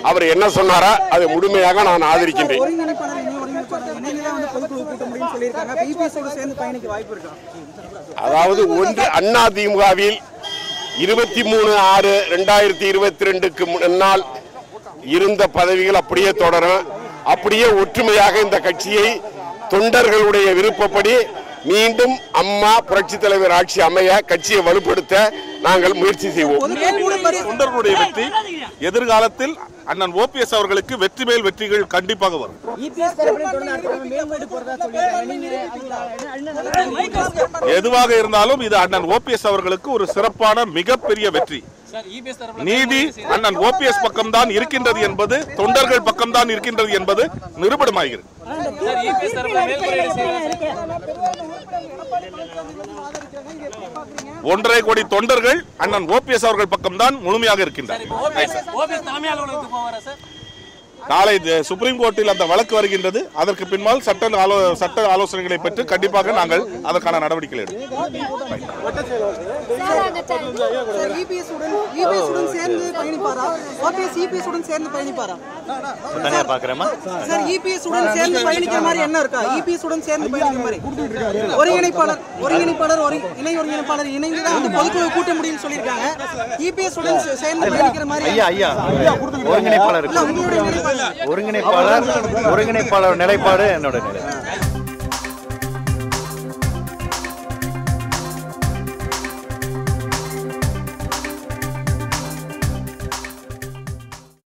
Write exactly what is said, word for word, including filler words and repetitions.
அவர் என்ன சொன்னாரோ அதை முழுமையாக நான் ஆதரிக்கின்றேன். அதாவது ஒன்று அதிமுகவில் இருபத்தி மூணு ஆறு ரெண்டாயிரத்தி இருபத்தி ரெண்டுக்கு முன்னால் இருந்த பதவிகள் அப்படியே தொடரும். அப்படியே ஒற்றுமையாக இந்த கட்சியை தொண்டர்களுடைய விருப்பப்படி மீண்டும் அம்மா புரட்சி தலைவர் ஆட்சி அமைய கட்சியை வலுப்படுத்த நாங்கள் முயற்சி செய்வோம். தொண்டர்களுடைய வெற்றி எதிர்காலத்தில் அண்ணன் ஓபிஎஸ் அவர்களுக்கு வெற்றி மேல் வெற்றிகள் கண்டிப்பாக வரும். எதுவாக இருந்தாலும் இது அண்ணன் ஓபிஎஸ் அவர்களுக்கு ஒரு சிறப்பான மிகப்பெரிய வெற்றி. நீதி அண்ணன் ஓபிஎஸ் பக்கம்தான் இருக்கின்றது என்பது, தொண்டர்கள் பக்கம்தான் இருக்கின்றது என்பது நிரூபணமாகிறது. ஒன்றரை கோடி தொண்டர்கள் அண்ணன் ஓபிஎஸ் அவர்கள் பக்கம்தான் முழுமையாக இருக்கின்றனர். நாளை சுப்ரீம் கோர்ட்டில் அந்த வழக்கு வருகின்றது. அதற்கு பின்னால் சட்ட சட்ட ஆலோசனைகளை பெற்று கண்டிப்பாக நாங்கள் அதற்கான நடவடிக்கைகள் எடுப்போம். ஒருங்கிணைப்பாளர் ஒருங்கிணைப்பாளர் இணை ஒருங்கிணைப்பாளர் இணைந்து அந்த பொதுக்குழு கூட்ட முடியும்னு சொல்லியிருக்காங்க. இபிஎஸ் உடன் சேர்ந்து பயணிக்கிற மாதிரி ஒருங்கிணைப்பாளர் ஒருங்கிணைப்பாளர் ஒருங்கிணைப்பாளர் நிலைப்பாடு என்னோட நிலை.